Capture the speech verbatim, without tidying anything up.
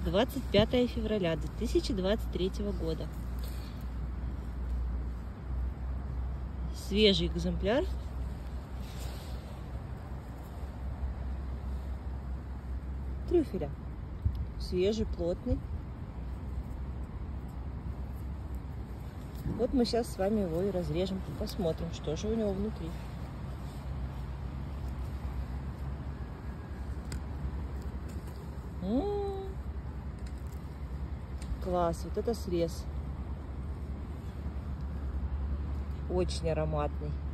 двадцать пятое февраля две тысячи двадцать третьего года. Свежий экземпляр. Трюфеля. Свежий, плотный. Вот мы сейчас с вами его и разрежем, посмотрим, что же у него внутри. М-м-м. Класс, вот это срез. Очень ароматный.